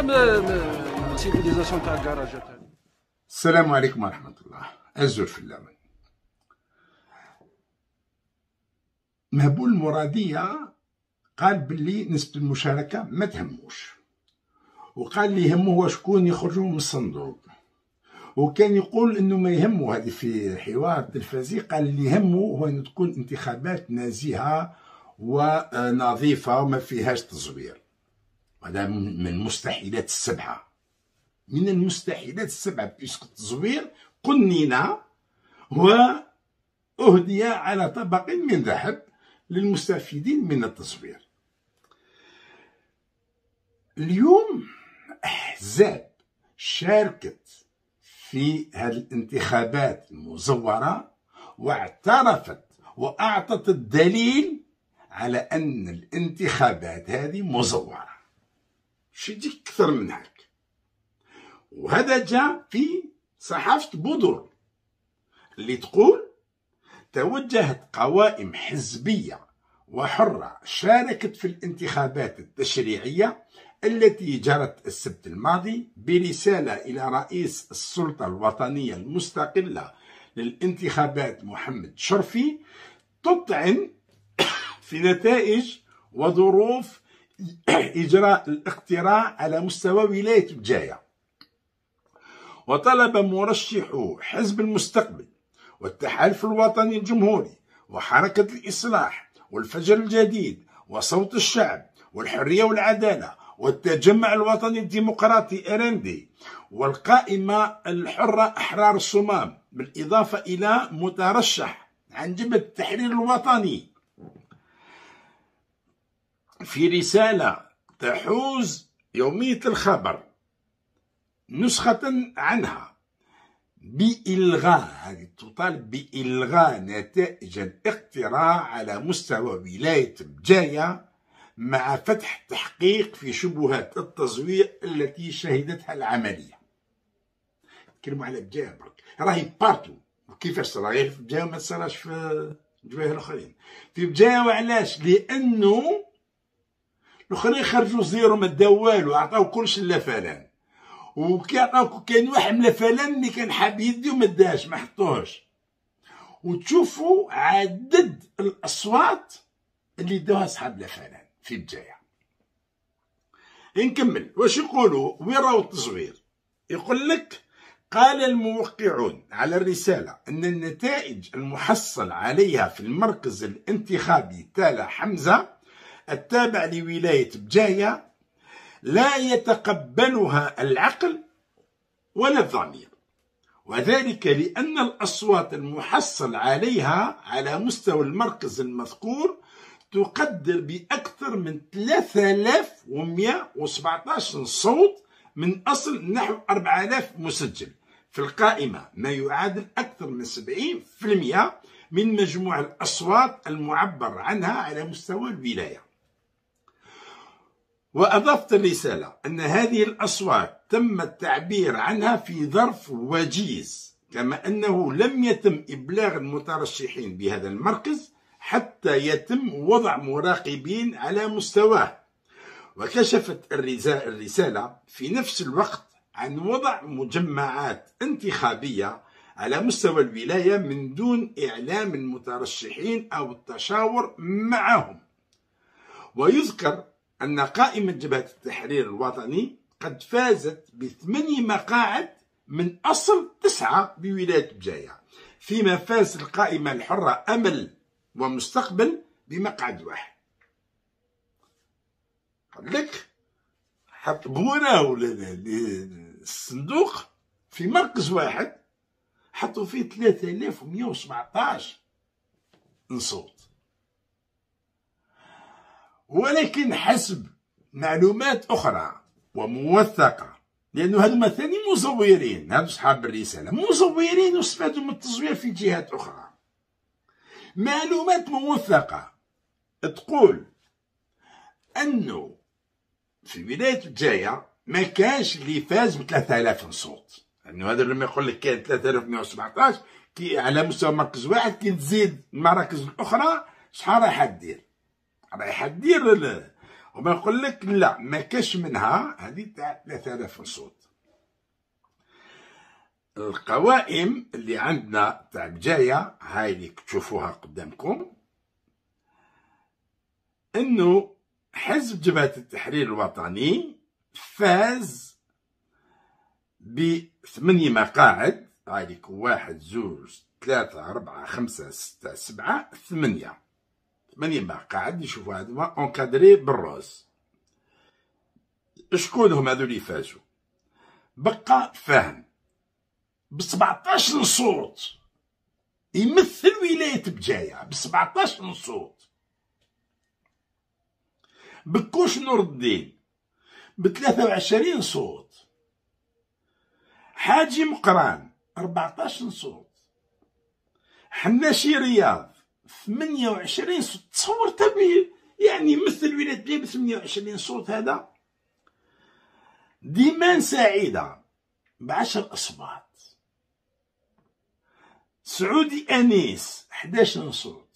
السيفيليزاسيون تاع الكراجات هذه. السلام عليكم ورحمة الله. أزول في اللون. مهبول المرادية قال باللي نسبة المشاركة ما تهموش، وقال لي يهمه هو شكون يخرجوا من الصندوق، وكان يقول انه ما يهمه، هذه في حوار تلفزيوني، قال اللي يهمه هو ان تكون انتخابات نزيهة ونظيفة وما فيهاش تزوير. هذا من المستحيلات السبعة، من المستحيلات السبعة، بيسك التزوير قنن وأهدي على طبق من ذهب للمستفيدين من التزوير. اليوم أحزاب شاركت في هذه الانتخابات المزورة واعترفت وأعطت الدليل على أن الانتخابات هذه مزورة. شي يجيك أكثر من هيك؟ وهذا جاء في صحافة بودر اللي تقول توجهت قوائم حزبية وحرة شاركت في الانتخابات التشريعية التي جرت السبت الماضي برسالة إلى رئيس السلطة الوطنية المستقلة للانتخابات محمد شرفي تطعن في نتائج وظروف إجراء الاقتراع على مستوى ولاية بجاية. وطلب مرشحو حزب المستقبل والتحالف الوطني الجمهوري وحركة الإصلاح والفجر الجديد وصوت الشعب والحرية والعدالة والتجمع الوطني الديمقراطي إرندي والقائمة الحرة أحرار الصمام، بالإضافة إلى مترشح عن جبهة التحرير الوطني، في رسالة تحوز يومية الخبر نسخة عنها بإلغاء، هذه تطالب بإلغاء نتائج الاقتراع على مستوى ولاية بجاية مع فتح تحقيق في شبهات التزوير التي شهدتها العملية. نتكلموا على بجاية برك، راهي بارتو. كيفاش صرا غير في بجاية وما تصراش في الجوايع الآخرين؟ في بجاية، وعلاش؟ لأنه الآخرين خرجوا زيرو، ما داو والو، عطاو كلش لفلان، وكان واحد من الفلان اللي كان حاب يدي وما داش، ما حطوهش. وتشوفوا عدد الاصوات اللي داوها صحاب لفلان في بجاية. نكمل واش يقولوا، وين راهو التزوير؟ يقول لك قال الموقعون على الرسالة أن النتائج المحصل عليها في المركز الانتخابي تالا حمزة التابع لولاية بجاية لا يتقبلها العقل ولا الضمير، وذلك لأن الأصوات المحصل عليها على مستوى المركز المذكور تقدر بأكثر من 3117 صوت من أصل نحو 4000 مسجل في القائمة، ما يعادل أكثر من 70% من مجموع الأصوات المعبر عنها على مستوى الولاية. وأضافت الرسالة أن هذه الأصوات تم التعبير عنها في ظرف وجيز، كما أنه لم يتم إبلاغ المترشحين بهذا المركز حتى يتم وضع مراقبين على مستواه. وكشفت الرسالة في نفس الوقت عن وضع مجمعات انتخابية على مستوى الولاية من دون إعلام المترشحين أو التشاور معهم. ويذكر أن قائمة جبهة التحرير الوطني قد فازت ب8 مقاعد من أصل 9 بولاية بجاية، فيما فاز القائمة الحرة أمل ومستقبل بمقعد واحد. قال لك حطوا الصندوق في مركز واحد، حطوا فيه 3117 صوت، ولكن حسب معلومات أخرى وموثقة، لأنه هذوما ثاني مزورين، هذو صحاب الرسالة مزورين واستفادوا من التزوير في جهات أخرى. معلومات موثقة تقول أنه في ولاية بجاية ما كانش اللي فاز ب 3000 صوت، لأنه هذا لما يقول لك كان 3117 كي على مستوى مركز واحد، كي تزيد المراكز الأخرى شحال رايحة دير؟ رايحة دير وما يقول لك لا ما كاش منها هذه تاع 3000 صوت. القوائم اللي عندنا تاع بجايه هاي اللي تشوفوها قدامكم، انه حزب جبهة التحرير الوطني فاز ب8 مقاعد، هاي 1 2 3 4 5 6 7 8 مقاعد. نشوفوا هذوما اونكادري بالروز. شكون هم هذو اللي فازوا؟ بقى فهم ب 17 صوت يمثل ولاية بجاية ب 17 صوت. بكوش نور الدين ب 23 صوت. حاجي مقران 14 صوت. حناشي رياض 28 صوت. تصور تبي يعني يمثل ولاية بجاية ب 28 صوت. هذا ديمان سعيدة ب10 أصوات. سعودي أنيس 11 صوت.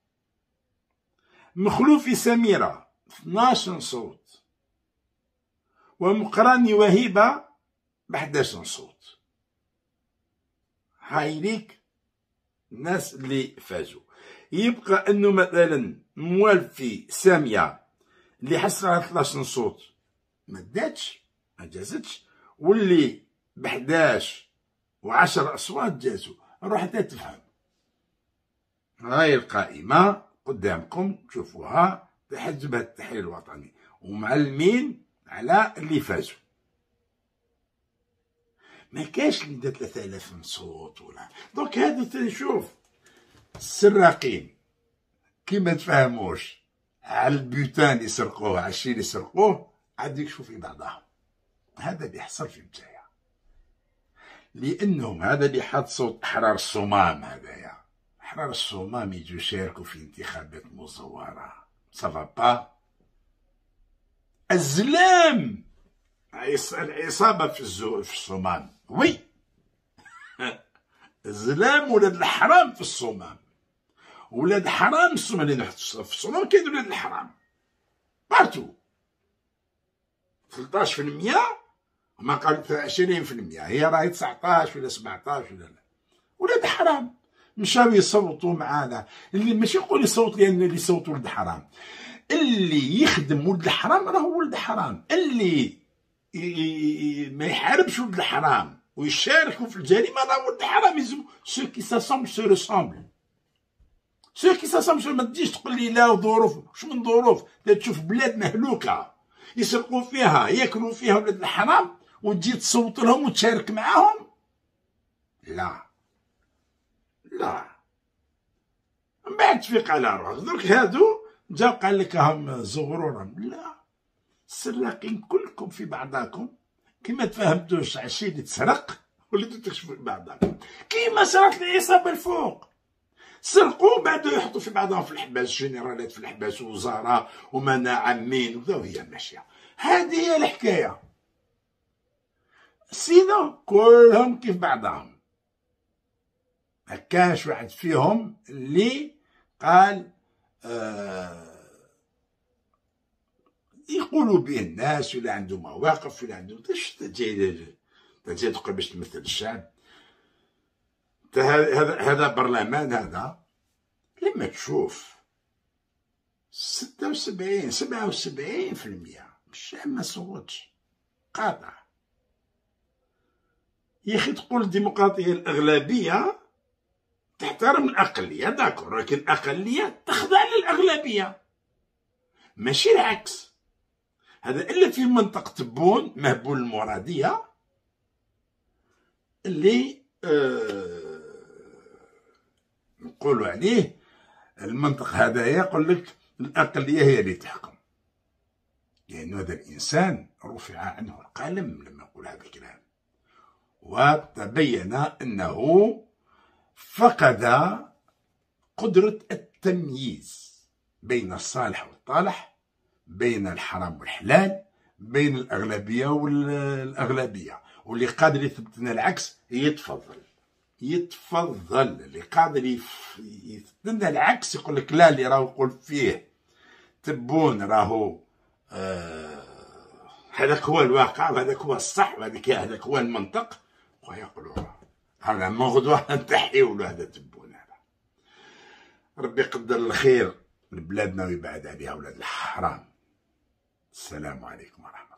مخلوفي سميرة 12 صوت. ومقراني وهيبة ب11 صوت. هاي ليك الناس اللي فازوا. يبقى انه مثلا موالفي سامية اللي حصل على 13 صوت ما داتش، ما جازتش، واللي ب11 و10 أصوات جازوا. روح حتى تفهم. هاي القائمة قدامكم تشوفوها تحزب التحرير الوطني ومعلمين على اللي فازوا. ما كاش اللي دا 3000 صوت ولا. دونك هادو تنشوف السراقين كي ما تفهموش على البيوتان اللي سرقوه، على الشي اللي سرقوه، عاد يكشفوا في بعضهم. هذا اللي يحصل في بجاية، لانهم هذا اللي حط صوت احرار الصمام. هذايا احرار الصمام يجوا يشاركوا في انتخابات مزوره. صافا با الزلام العصابه في الصمام. وي الزلام ولاد الحرام في الصمام. ولاد حرام الصمام اللي نحط في الصمام كاين ولاد الحرام بارتو. 13% وما قال 20%. هي راهي 19 ولا 17 ولا لا. ولاد حرام مشاو يصوتوا معانا. اللي ماشي يقول يصوت لان اللي يصوت ولد حرام، اللي يخدم ولد الحرام راهو ولد حرام. اللي ما يحاربش ولد الحرام ويشاركوا في الجريمه راهو ولد حرام. يزم سو كي ساسومبل سو ريسومبل. سو كي ساسومبل. ما تجيش تقول لي لا ظروف. واش من ظروف؟ تشوف بلاد مهلوكه يسرقوا فيها ياكلوا فيها ولاد الحرام وتجي تصوت لهم وتشارك معاهم؟ لا لا. من بعد تفيق على روحك. درك هادو جاو قال لك راهم زغرورهم. لا، السراقين كلكم في بعضاكم كيما تفهمتوش على الشيء اللي تسرق وليتو تكشفوا في بعضاكم. كيما صارت العصابه الفوق سرقوا بعد يحطوا في بعضهم في الحباس، جنرالات في الحباس، وزراء ومناع عامين وذا. وهي ماشيه. هذه هي الحكايه. سينو كلهم كيف بعضهم. ما كانش واحد فيهم اللي قال يقولوا به الناس ولا عنده مواقف ولا عنده تجي تقول باش تمثل الشعب. هذا برلمان. هذا لما تشوف 76 77% الشعب ما صوتش قاطع. يا اخي تقول الديمقراطيه الاغلبيه تحترم الاقليه، داكور، لكن الاقليه تخضع للاغلبيه ماشي العكس. هذا الا في منطقه تبون مهبول المراديه اللي نقولوا عليه المنطق هذا يقول لك الاقليه هي اللي تحكم، لانه هذا الانسان رفع عنه القلم لما يقول هذا الكلام، وتبين انه فقد قدرة التمييز بين الصالح والطالح، بين الحرام والحلال، بين الأغلبية والأغلبية. واللي قادر يثبت لنا العكس يتفضل اللي قادر يثبت لنا العكس يقول لك لا، اللي راهو يقول فيه تبون راهو هذاك هو الواقع، وهذاك هو الصح، هذاك هو المنطق. ويقولوا هذا من غدوة نتحيو له هذا تبون هذا. ربي يقدر الخير لبلادنا ويبعد عليها ولاد الحرام. السلام عليكم ورحمة الله.